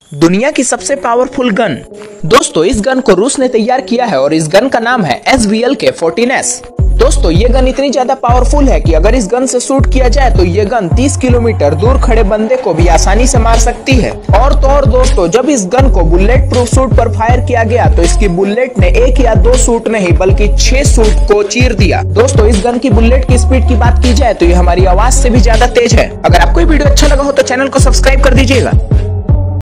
दुनिया की सबसे पावरफुल गन। दोस्तों इस गन को रूस ने तैयार किया है और इस गन का नाम है SVLK-14S। दोस्तों ये गन इतनी ज्यादा पावरफुल है कि अगर इस गन से शूट किया जाए तो ये गन 30 किलोमीटर दूर खड़े बंदे को भी आसानी से मार सकती है। और तो और दोस्तों जब इस गन को बुलेट प्रूफ सूट पर फायर किया गया तो इसकी बुलेट ने 1 या 2 सूट नहीं बल्कि 6 सूट को चीर दिया। दोस्तों इस गन की बुलेट की स्पीड की बात की जाए तो ये हमारी आवाज से भी ज्यादा तेज है। अगर आपको ये वीडियो अच्छा लगा हो तो चैनल को सब्सक्राइब कर दीजिएगा।